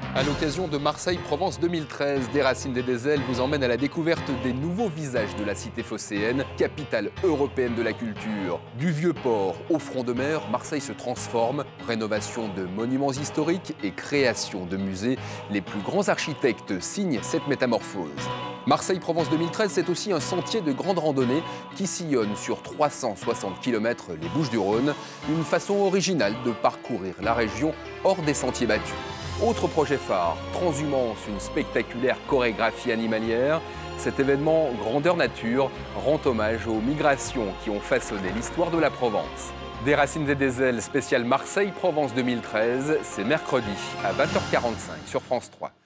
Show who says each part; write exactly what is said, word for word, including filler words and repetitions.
Speaker 1: À l'occasion de Marseille-Provence deux mille treize, Des Racines et des Ailes vous emmène à la découverte des nouveaux visages de la cité phocéenne, capitale européenne de la culture. Du vieux port au front de mer, Marseille se transforme. Rénovation de monuments historiques et création de musées, les plus grands architectes signent cette métamorphose. Marseille-Provence deux mille treize, c'est aussi un sentier de grande randonnée qui sillonne sur trois cent soixante kilomètres les Bouches-du-Rhône, une façon originale de parcourir la région hors des sentiers battus. Autre projet phare, Transhumance, une spectaculaire chorégraphie animalière. Cet événement grandeur nature rend hommage aux migrations qui ont façonné l'histoire de la Provence. Des Racines et des Ailes spécial Marseille-Provence deux mille treize, c'est mercredi à vingt heures quarante-cinq sur France trois.